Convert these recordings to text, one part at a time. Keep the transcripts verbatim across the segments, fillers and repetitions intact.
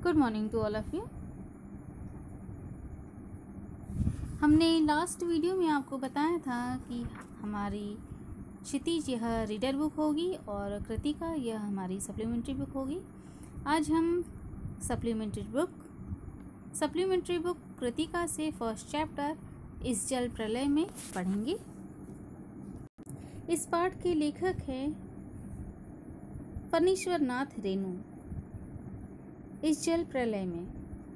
Good morning to all of you. हमने last video में आपको बताया था कि हमारी क्षितिज यह रीडर बुक होगी और कृतिका यह हमारी सप्लीमेंट्री बुक होगी। आज हम supplementary book supplementary book Kritika से फर्स्ट चैप्टर इस जल प्रलय में पढ़ेंगे। इस पाठ के लेखक हैं फणीश्वर नाथ रेणु। इस जल प्रलय में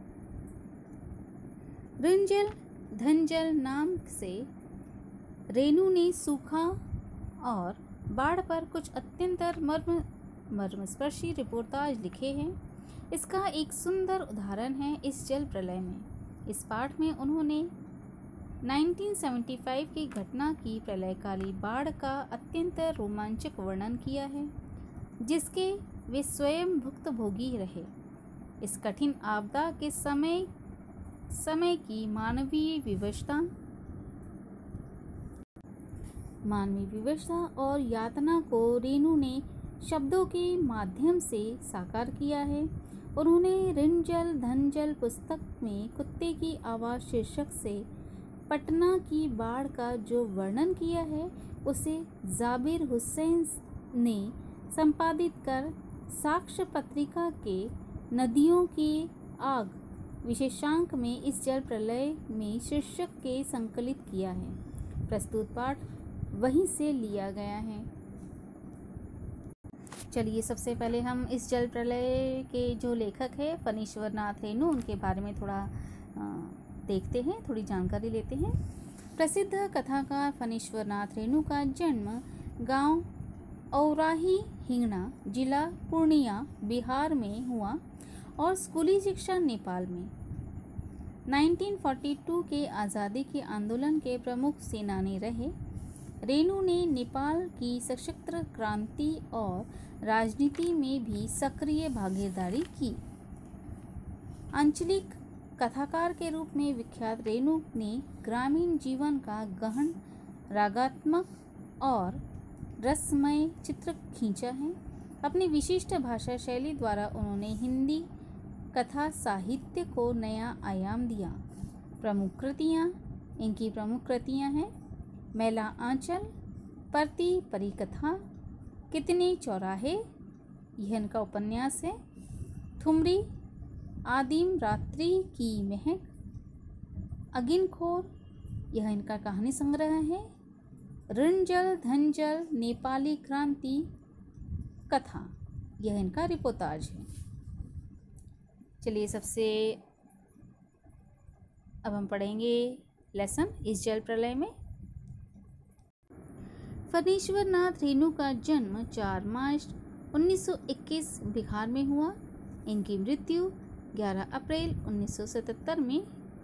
ऋणजल धनजल नाम से रेणु ने सूखा और बाढ़ पर कुछ अत्यंत मर्म मर्मस्पर्शी रिपोर्टाज लिखे हैं। इसका एक सुंदर उदाहरण है इस जल प्रलय में। इस पाठ में उन्होंने उन्नीस सौ पचहत्तर की घटना की प्रलयकाली बाढ़ का अत्यंत रोमांचक वर्णन किया है, जिसके वे स्वयं भुक्तभोगी रहे। इस कठिन आपदा के समय समय की मानवीय विवशता मानवीय विवशता और यातना को रेणु ने शब्दों के माध्यम से साकार किया है। उन्होंने ऋणजल धनजल पुस्तक में कुत्ते की आवाज़ शीर्षक से पटना की बाढ़ का जो वर्णन किया है, उसे जाबिर हुसैन ने संपादित कर साक्ष्य पत्रिका के नदियों की आग विशेषांक में इस जल प्रलय में शीर्षक के संकलित किया है। प्रस्तुत पाठ वहीं से लिया गया है। चलिए सबसे पहले हम इस जल प्रलय के जो लेखक हैं फणीश्वर नाथ रेणु, उनके बारे में थोड़ा देखते हैं, थोड़ी जानकारी लेते हैं। प्रसिद्ध कथाकार फणीश्वर नाथ रेणु का जन्म गांव औराही हिंगना, जिला पूर्णिया, बिहार में हुआ और स्कूली शिक्षा नेपाल में। उन्नीस सौ बयालीस के आज़ादी के आंदोलन के प्रमुख सेनानी रहे। रेणु ने नेपाल की सशस्त्र क्रांति और राजनीति में भी सक्रिय भागीदारी की। आंचलिक कथाकार के रूप में विख्यात रेणु ने ग्रामीण जीवन का गहन रागात्मक और रसमय चित्र खींचा है। अपनी विशिष्ट भाषा शैली द्वारा उन्होंने हिंदी कथा साहित्य को नया आयाम दिया। प्रमुख कृतियाँ इनकी प्रमुख कृतियाँ हैं मैला आंचल, परती परिकथा, कितने चौराहे, यह इनका उपन्यास है। ठुमरी, आदिम रात्रि की महक, अगिनखोर, यह इनका कहानी संग्रह है। ऋणजल धनजल, नेपाली क्रांति कथा, यह इनका रिपोर्टाज है। चलिए सबसे अब हम पढ़ेंगे लेसन इस जल प्रलय में। फणीश्वर नाथ रेणु का जन्म चार मार्च उन्नीस सौ इक्कीस बिहार में हुआ। इनकी मृत्यु ग्यारह अप्रैल उन्नीस सौ सतहत्तर में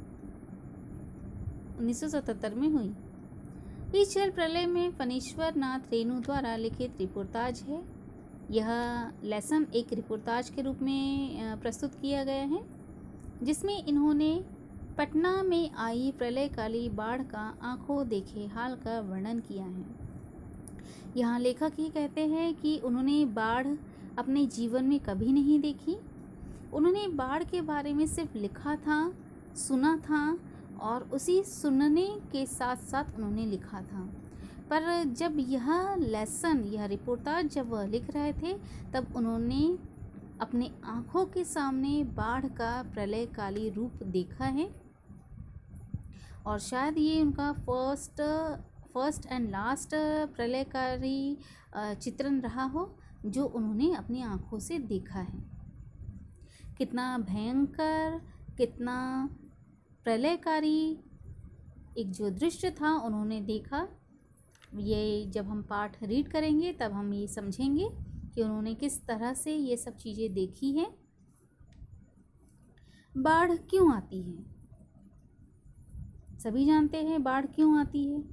उन्नीस सौ सतहत्तर में हुई। इस जल प्रलय में फणीश्वर नाथ रेणु द्वारा लिखित रिपोर्टाज है। यह लेसन एक रिपोर्टाज के रूप में प्रस्तुत किया गया है, जिसमें इन्होंने पटना में आई प्रलयकाली बाढ़ का आंखों देखे हाल का वर्णन किया है। यहाँ लेखक ही कहते हैं कि उन्होंने बाढ़ अपने जीवन में कभी नहीं देखी। उन्होंने बाढ़ के बारे में सिर्फ लिखा था, सुना था और उसी सुनने के साथ साथ उन्होंने लिखा था। पर जब यह लेसन यह रिपोर्टाज जब वह लिख रहे थे, तब उन्होंने अपने आँखों के सामने बाढ़ का प्रलयकाली रूप देखा है और शायद ये उनका फर्स्ट फर्स्ट एंड लास्ट प्रलयकारी चित्रण रहा हो जो उन्होंने अपनी आँखों से देखा है। कितना भयंकर, कितना प्रलयकारी एक जो दृश्य था उन्होंने देखा। ये जब हम पाठ रीड करेंगे तब हम ये समझेंगे कि उन्होंने किस तरह से ये सब चीज़ें देखी हैं। बाढ़ क्यों आती है? सभी जानते हैं बाढ़ क्यों आती है।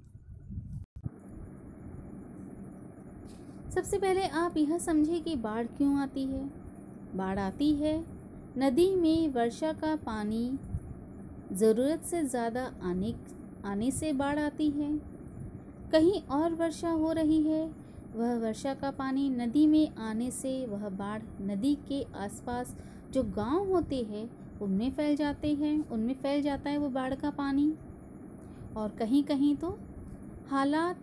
सबसे पहले आप यह समझें कि बाढ़ क्यों आती है। बाढ़ आती है नदी में वर्षा का पानी ज़रूरत से ज़्यादा आने आने से बाढ़ आती है। कहीं और वर्षा हो रही है, वह वर्षा का पानी नदी में आने से वह बाढ़ नदी के आसपास जो गांव होते हैं उनमें फैल जाते हैं उनमें फैल जाता है वो बाढ़ का पानी। और कहीं कहीं तो हालात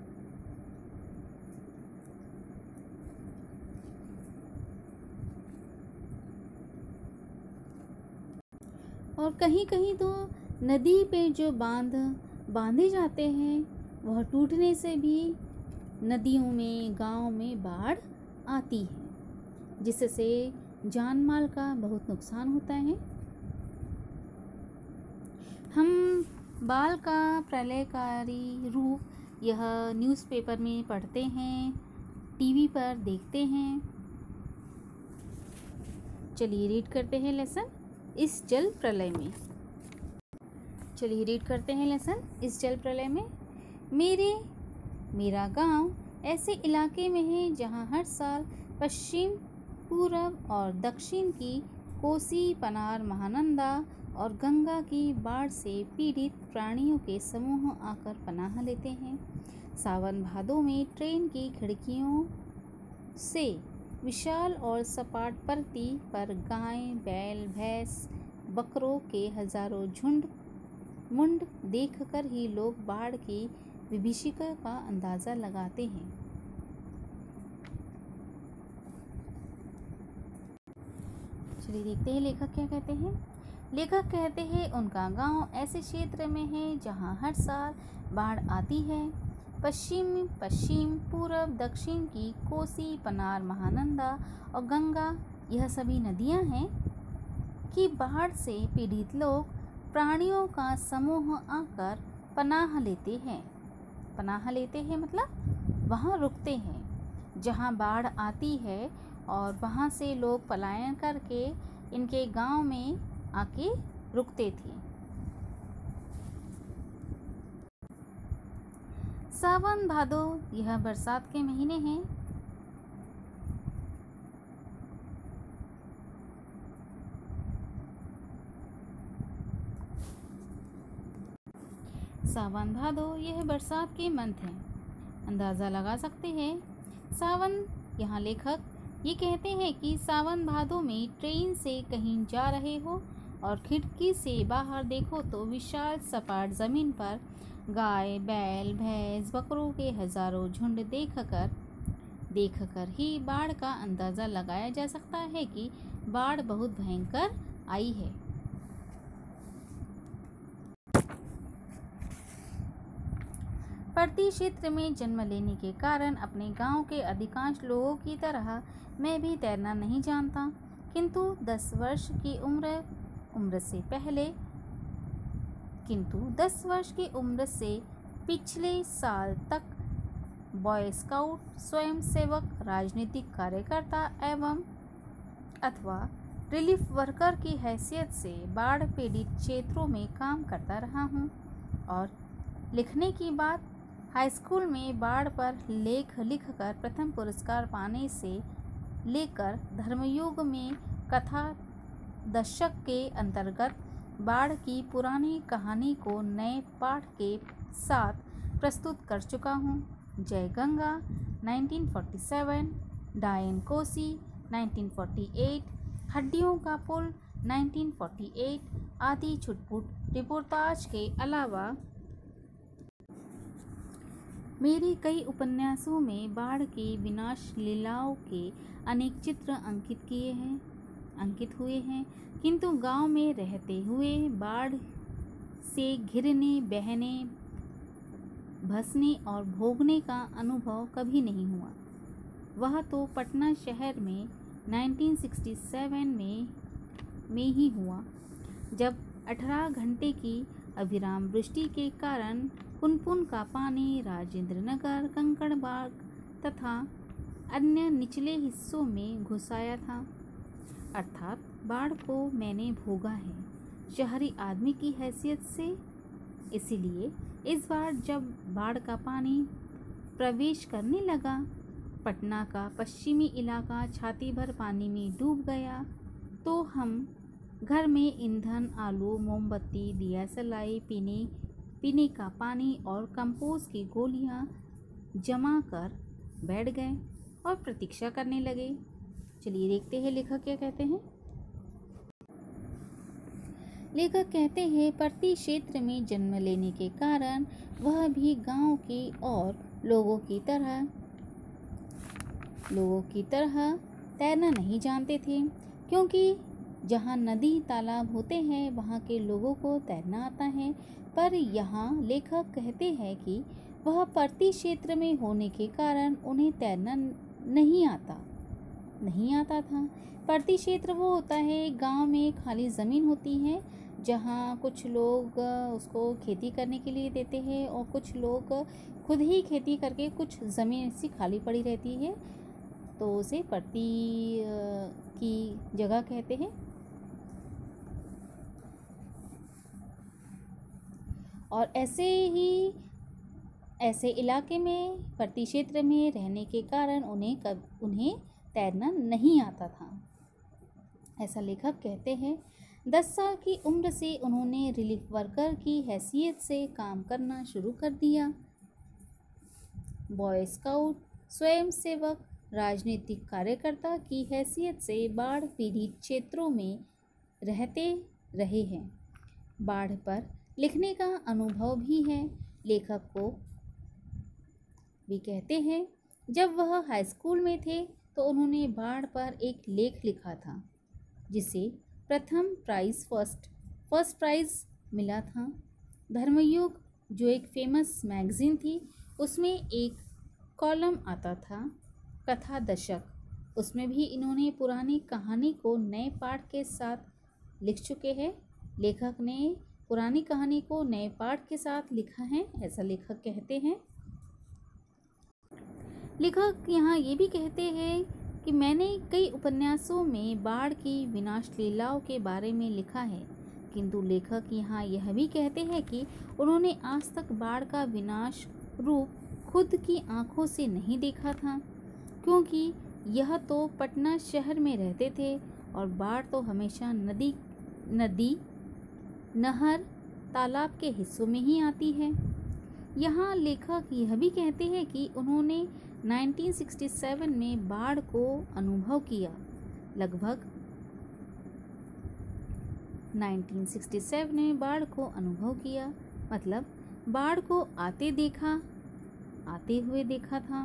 और कहीं कहीं तो नदी पे जो बांध बांधे जाते हैं वह टूटने से भी नदियों में गांव में बाढ़ आती है, जिससे जान माल का बहुत नुकसान होता है। हम बाढ़ का प्रलयकारी रूप यह न्यूज़पेपर में पढ़ते हैं, टीवी पर देखते हैं। चलिए रीड करते हैं लेसन इस जल प्रलय में। चलिए रीड करते हैं लेसन इस जल प्रलय में। मेरे मेरा गांव ऐसे इलाके में है जहां हर साल पश्चिम, पूरब और दक्षिण की कोसी, पनार, महानंदा और गंगा की बाढ़ से पीड़ित प्राणियों के समूह आकर पनाह लेते हैं। सावन भादों में ट्रेन की खिड़कियों से विशाल और सपाट परती पर गाय, बैल, भैंस, बकरों के हजारों झुंड मुंड देखकर ही लोग बाढ़ की विभीषिका का अंदाजा लगाते हैं। चलिए देखते हैं लेखक क्या कहते हैं। लेखक कहते हैं उनका गांव ऐसे क्षेत्र में है जहां हर साल बाढ़ आती है। पश्चिम पश्चिम पूरब दक्षिण की कोसी, पनार, महानंदा और गंगा यह सभी नदियां हैं कि बाढ़ से पीड़ित लोग प्राणियों का समूह आकर पनाह लेते हैं। पनाह लेते हैं मतलब वहाँ रुकते हैं जहाँ बाढ़ आती है और वहाँ से लोग पलायन करके इनके गांव में आके रुकते थे। सावन भादो यह बरसात के महीने हैं। सावन भादो यह बरसात के मंथ हैं। अंदाज़ा लगा सकते हैं। सावन यहाँ लेखक ये कहते हैं कि सावन भादो में ट्रेन से कहीं जा रहे हो और खिड़की से बाहर देखो तो विशाल सपाट ज़मीन पर गाय, बैल, भैंस, बकरों के हजारों झुंड देखकर देखकर ही बाढ़ का अंदाज़ा लगाया जा सकता है कि बाढ़ बहुत भयंकर आई है। पर्वतीय क्षेत्र में जन्म लेने के कारण अपने गांव के अधिकांश लोगों की तरह मैं भी तैरना नहीं जानता, किंतु दस वर्ष की उम्र उम्र से पहले किंतु दस वर्ष की उम्र से पिछले साल तक बॉय स्काउट, स्वयंसेवक, राजनीतिक कार्यकर्ता एवं अथवा रिलीफ वर्कर की हैसियत से बाढ़ पीड़ित क्षेत्रों में काम करता रहा हूँ। और लिखने की बात, हाई स्कूल में बाढ़ पर लेख लिखकर प्रथम पुरस्कार पाने से लेकर धर्मयुग में कथा दशक के अंतर्गत बाढ़ की पुरानी कहानी को नए पाठ के साथ प्रस्तुत कर चुका हूँ। जय गंगा उन्नीस सौ सैंतालीस, डायन कोसी उन्नीस सौ अड़तालीस, हड्डियों का पुल उन्नीस सौ अड़तालीस आदि छुटपुट रिपोर्टाज के अलावा मेरे कई उपन्यासों में बाढ़ की विनाश लीलाओं के अनेक चित्र अंकित किए हैं अंकित हुए हैं किंतु गांव में रहते हुए बाढ़ से घिरने, बहने, भसने और भोगने का अनुभव कभी नहीं हुआ। वह तो पटना शहर में उन्नीस सौ सरसठ में में ही हुआ, जब अठारह घंटे की अविराम वृष्टि के कारण पुनपुन का पानी राजेंद्र नगर, कंकड़बाग तथा अन्य निचले हिस्सों में घुस आया था। अर्थात बाढ़ को मैंने भोगा है शहरी आदमी की हैसियत से। इसीलिए इस बार जब बाढ़ का पानी प्रवेश करने लगा, पटना का पश्चिमी इलाका छाती भर पानी में डूब गया, तो हम घर में ईंधन, आलू, मोमबत्ती, दिया सलाई, पीने पीने का पानी और कंपोस्ट की गोलियां जमा कर बैठ गए और प्रतीक्षा करने लगे। चलिए देखते हैं लेखक क्या कहते हैं। लेखक कहते हैं प्रति क्षेत्र में जन्म लेने के कारण वह भी गांव के और लोगों की तरह लोगों की तरह तैरना नहीं जानते थे, क्योंकि जहाँ नदी तालाब होते हैं वहाँ के लोगों को तैरना आता है। पर यहाँ लेखक कहते हैं कि वह प्रति क्षेत्र में होने के कारण उन्हें तैरना नहीं आता नहीं आता था। प्रति क्षेत्र वो होता है गांव में खाली ज़मीन होती है जहाँ कुछ लोग उसको खेती करने के लिए देते हैं और कुछ लोग खुद ही खेती करके कुछ ज़मीन ऐसी खाली पड़ी रहती है, तो उसे प्रति की जगह कहते हैं। और ऐसे ही ऐसे इलाके में प्रति क्षेत्र में रहने के कारण उन्हें कब उन्हें तैरना नहीं आता था, ऐसा लेखक कहते हैं। दस साल की उम्र से उन्होंने रिलीफ वर्कर की हैसियत से काम करना शुरू कर दिया। बॉय स्काउट, स्वयंसेवक, राजनीतिक कार्यकर्ता की हैसियत से बाढ़ पीड़ित क्षेत्रों में रहते रहे हैं। बाढ़ पर लिखने का अनुभव भी है। लेखक को भी कहते हैं जब वह हाई स्कूल में थे तो उन्होंने बाढ़ पर एक लेख लिखा था जिसे प्रथम प्राइज़ फर्स्ट फर्स्ट प्राइज़ मिला था। धर्मयुग जो एक फेमस मैगज़ीन थी उसमें एक कॉलम आता था कथा दशक, उसमें भी इन्होंने पुरानी कहानी को नए पाठ के साथ लिख चुके हैं। लेखक ने पुरानी कहानी को नए पाठ के साथ लिखा है, ऐसा लेखक कहते हैं। लेखक यहाँ ये भी कहते हैं कि मैंने कई उपन्यासों में बाढ़ की विनाश लीलाओं के बारे में लिखा है, किंतु लेखक यहाँ यह भी कहते हैं कि उन्होंने आज तक बाढ़ का विनाश रूप खुद की आंखों से नहीं देखा था, क्योंकि यह तो पटना शहर में रहते थे और बाढ़ तो हमेशा नदी नदी नहर तालाब के हिस्सों में ही आती है। यहाँ लेखक यह भी कहते हैं कि उन्होंने उन्नीस सौ सरसठ में बाढ़ को अनुभव किया। लगभग उन्नीस सौ सरसठ में बाढ़ को अनुभव किया मतलब बाढ़ को आते देखा आते हुए देखा था।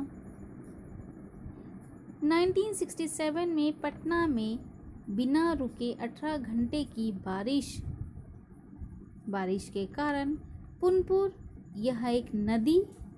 उन्नीस सौ सरसठ में पटना में बिना रुके अठारह घंटे की बारिश बारिश के कारण पुनपुन यह एक नदी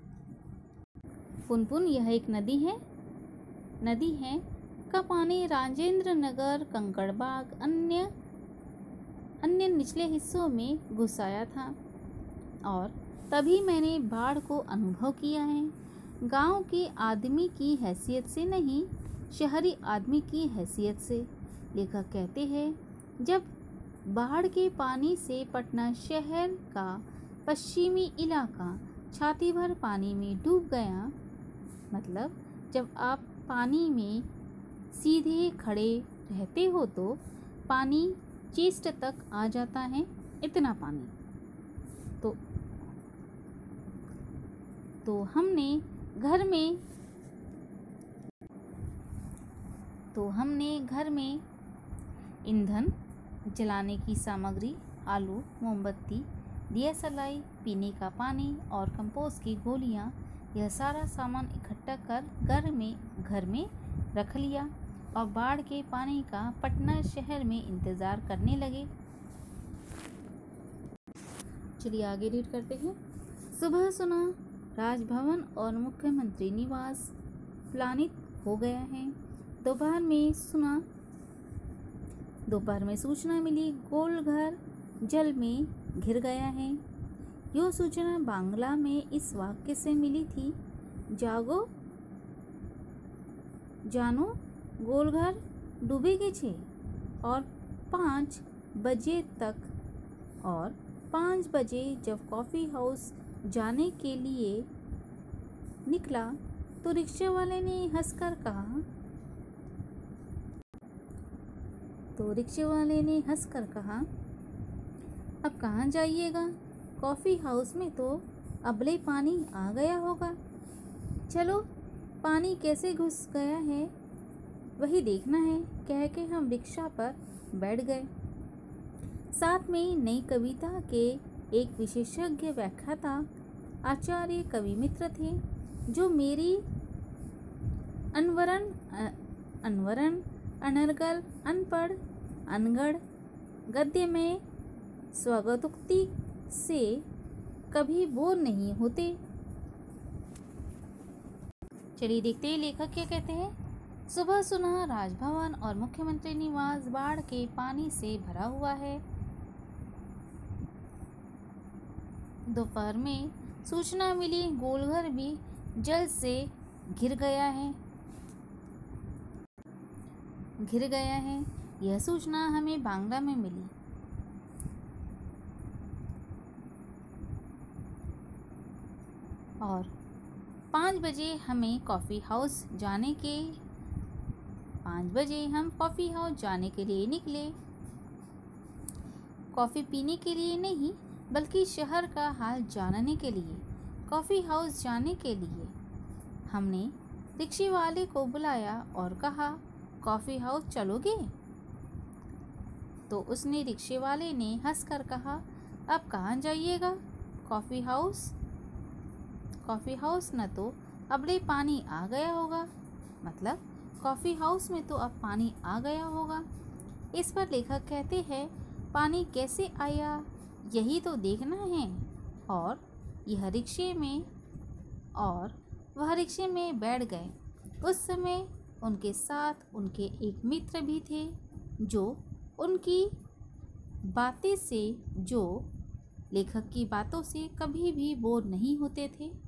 पुनपुन यह एक नदी है नदी है का पानी राजेंद्र नगर, कंकड़बाग, अन्य अन्य निचले हिस्सों में घुस आया था और तभी मैंने बाढ़ को अनुभव किया है। गांव के आदमी की हैसियत से नहीं, शहरी आदमी की हैसियत से। लेखक कहते हैं जब बाढ़ के पानी से पटना शहर का पश्चिमी इलाका छाती भर पानी में डूब गया, मतलब जब आप पानी में सीधे खड़े रहते हो तो पानी चेस्ट तक आ जाता है, इतना पानी। तो तो हमने घर में तो हमने घर में ईंधन, जलाने की सामग्री, आलू, मोमबत्ती, दिया सलाई, पीने का पानी और कंपोस्ट की गोलियां, यह सारा सामान इकट्ठा कर घर में घर में रख लिया और बाढ़ के पानी का पटना शहर में इंतज़ार करने लगे। चलिए आगे रीड करते हैं। सुबह सुना राजभवन और मुख्यमंत्री निवास प्लानित हो गया है। दोपहर में सुना दोपहर में सूचना मिली गोलघर जल में घिर गया है। यह सूचना बांग्ला में इस वाक्य से मिली थी, जागो जानो गोलघर डूबेगे छे। और पाँच बजे तक और पाँच बजे जब कॉफ़ी हाउस जाने के लिए निकला तो रिक्शा वाले ने हंसकर कहा तो रिक्शे वाले ने हंसकर कहा अब कहाँ जाइएगा, कॉफ़ी हाउस में तो अबले पानी आ गया होगा। चलो पानी कैसे घुस गया है वही देखना है, कह के हम रिक्शा पर बैठ गए। साथ में नई कविता के एक विशेषज्ञ व्याख्याता आचार्य कवि मित्र थे, जो मेरी अनवरन अनवरन अनर्गल अनपढ़ अनगढ़ गद्य में स्वगतोक्ति से कभी बोर नहीं होते। चलिए देखते हैं लेखक क्या कहते हैं। सुबह सुना राजभवन और मुख्यमंत्री निवास बाढ़ के पानी से भरा हुआ है। दोपहर में सूचना मिली गोलघर भी जल से घिर गया है घिर गया है यह सूचना हमें बांग्ला में मिली। और पाँच बजे हमें कॉफ़ी हाउस जाने के पाँच बजे हम कॉफ़ी हाउस जाने के लिए निकले। कॉफ़ी पीने के लिए नहीं, बल्कि शहर का हाल जानने के लिए, कॉफ़ी हाउस जाने के लिए। हमने रिक्शे वाले को बुलाया और कहा, कॉफ़ी हाउस चलोगे? तो उसने रिक्शे वाले ने हंसकर कहा, अब कहाँ जाइएगा? Coffee house? कॉफ़ी हाउस न तो अबले पानी आ गया होगा। मतलब कॉफ़ी हाउस में तो अब पानी आ गया होगा। इस पर लेखक कहते हैं, पानी कैसे आया यही तो देखना है। और यह रिक्शे में और वह रिक्शे में बैठ गए। उस समय उनके साथ उनके एक मित्र भी थे, जो उनकी बातें से जो लेखक की बातों से कभी भी बोर नहीं होते थे।